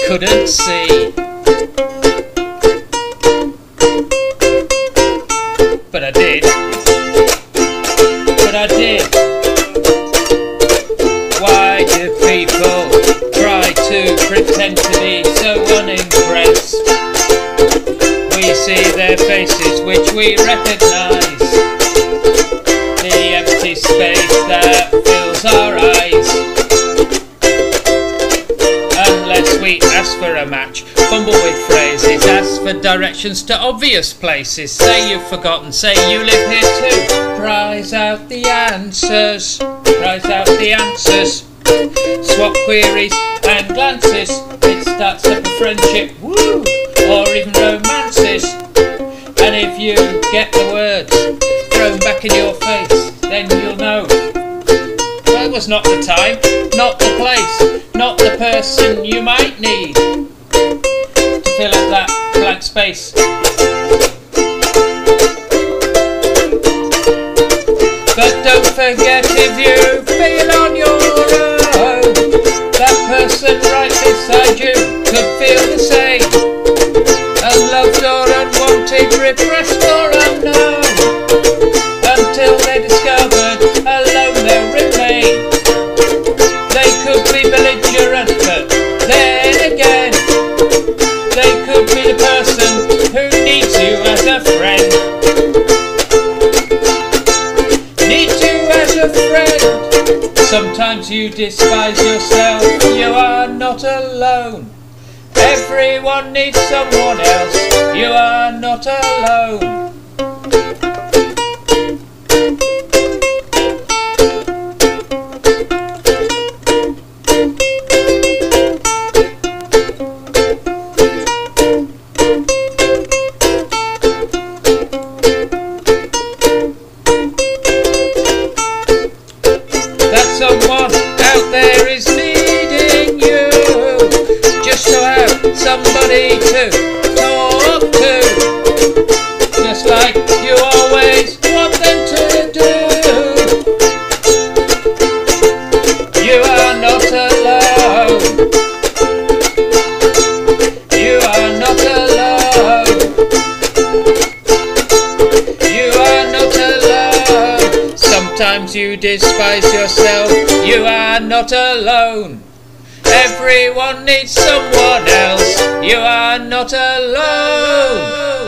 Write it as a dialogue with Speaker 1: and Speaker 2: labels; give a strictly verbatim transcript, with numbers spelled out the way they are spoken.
Speaker 1: couldn't see. But I did. But I did. Why do people try to pretend to be so unimpressed? We see their faces which we recognise, the empty space that fills our eyes. Unless we ask for a match, fumble with phrases, ask for directions to obvious places, say you've forgotten, say you live here too. Prize out the answers, prize out the answers. Swap queries and glances, it starts up a friendship, woo, or even romances. And if you get the words thrown back in your face, then you'll know. Well, it was not the time, not the place, not the person you might need to fill up that blank space. But don't forget, if you feel on your own, that person right beside you could feel the same. Unloved or unwanted, repressed or unknown, until they discovered alone they'll remain. They could be belligerent, but then again, they could be the person who needs you as a friend. Need you as a friend. Sometimes you despise yourself, you are not alone. Everyone needs someone else, you are not alone. That someone out there is needing you, just to have somebody to talk to, just like you always want them to do. You are not alone. You are not alone. You are not alone. Sometimes you despise yourself, you are not alone. Everyone needs someone else, you are not alone.